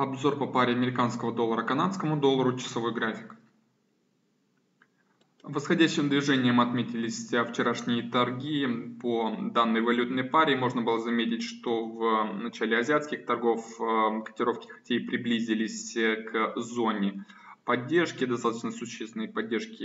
Обзор по паре американского доллара к канадскому доллару, часовой график. Восходящим движением отметились вчерашние торги по данной валютной паре. Можно было заметить, что в начале азиатских торгов котировки хотя и приблизились к зоне поддержки, достаточно существенной поддержки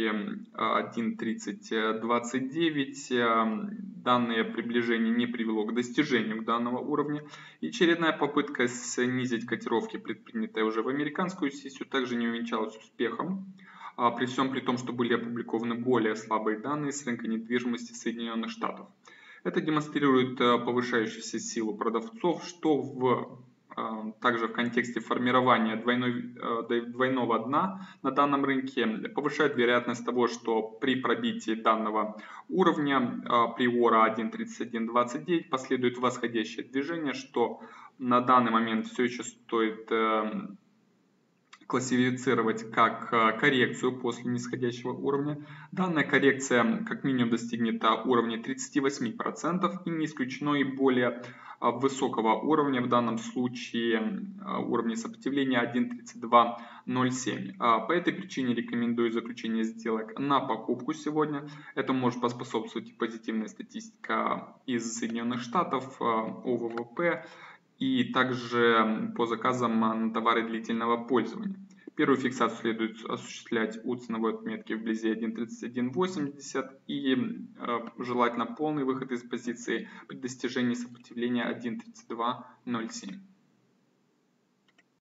1.3029. Данное приближение не привело к достижению данного уровня. И очередная попытка снизить котировки, предпринятая уже в американскую сессию, также не увенчалась успехом. При всем при том, что были опубликованы более слабые данные с рынка недвижимости Соединенных Штатов. Это демонстрирует повышающуюся силу продавцов, что также в контексте формирования двойного дна на данном рынке повышает вероятность того, что при пробитии данного уровня приора 1.3129 последует восходящее движение, что на данный момент все еще стоит классифицировать как коррекцию после нисходящего уровня. Данная коррекция как минимум достигнет уровня 38% и не исключено и более высокого уровня, в данном случае уровня сопротивления 1.3207. По этой причине рекомендую заключение сделок на покупку сегодня. Это может поспособствовать и позитивная статистика из Соединенных Штатов о ВВП, и также по заказам на товары длительного пользования. Первую фиксацию следует осуществлять у ценовой отметки вблизи 1.3180 и желательно полный выход из позиции при достижении сопротивления 1.3207.